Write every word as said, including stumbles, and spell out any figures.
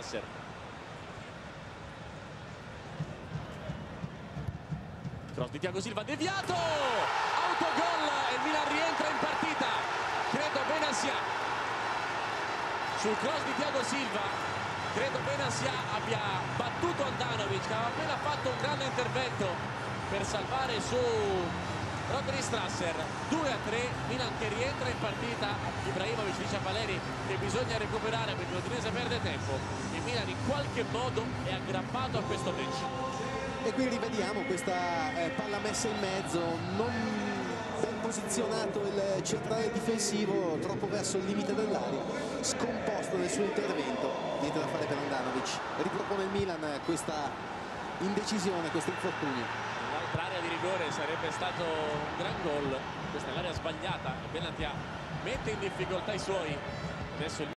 Cross di Thiago Silva deviato, autogol e il Milan rientra in partita. Credo Benassia sul cross di Thiago Silva, credo Benassia abbia battuto Handanovic che aveva appena fatto un grande intervento per salvare su Rodri Strasser. Due a tre, Milan che rientra in partita. Ibrahimovic dice a Valeri che bisogna recuperare perché l'Udinese perde tempo. Il Milan in qualche modo è aggrappato a questo match. E qui rivediamo questa eh, palla messa in mezzo, non ben posizionato il centrale difensivo, troppo verso il limite dell'area, scomposto nel suo intervento. Niente da fare per Handanovic, ripropone il Milan questa indecisione, questo infortunio. L'altra area di rigore sarebbe stato un gran gol, questa è l'area sbagliata e Benatia mette in difficoltà i suoi. Adesso il